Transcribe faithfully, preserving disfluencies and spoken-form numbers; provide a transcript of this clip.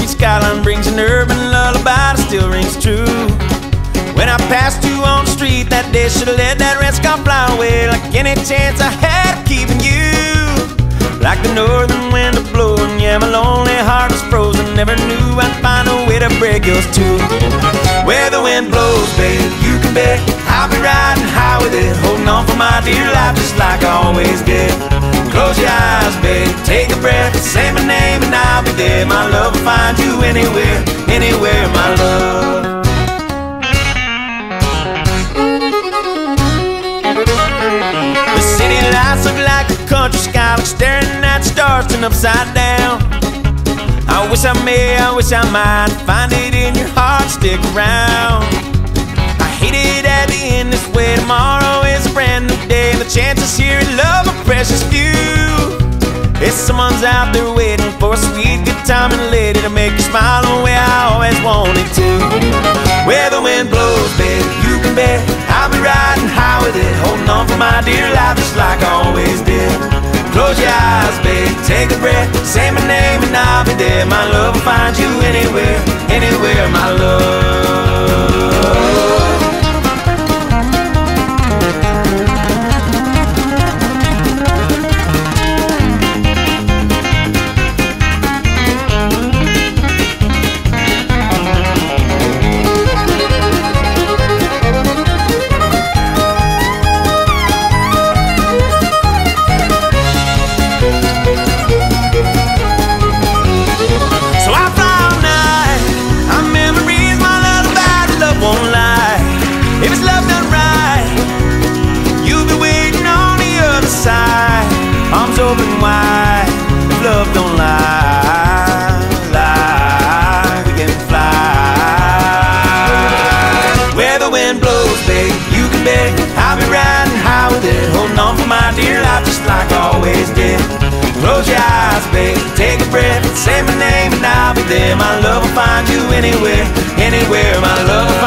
skyline brings an urban lullaby that still rings true. When I passed you on the street that day, should've let that red scarf fly away. Like any chance I had of keeping you, like the northern wind a blowing. Yeah, my lonely heart was frozen, never knew I'd find a way to break yours too. Where the wind blows, babe, you can bet I'll be riding high with it, holding on for my dear life just like I always did. Close your eyes, babe, take a breath, say my name and I'll be there. My love will find you anywhere, anywhere, my love. The city lights look like a country sky, like staring at stars turned upside down. I wish I may, I wish I might find it in your heart, stick around. I hate it at the end this way. Tomorrow is a brand new day, and the chances here at love are precious few. If someone's out there waiting for a sweet good time and lady to make you smile the way I always wanted to. Where the wind blows, babe, you can bet I'll be riding high with it, holding on for my dear life just like I always did. Close your eyes, babe, take a breath, say my name and I'll be there. My love will find you anywhere, anywhere, my love. Open wide, if love don't lie, lie, we can fly. Where the wind blows, babe, you can bet I'll be riding high with it, holding on for my dear life just like I always did. Close your eyes, babe, take a breath, say my name and I'll be there. My love will find you anywhere, anywhere, my love.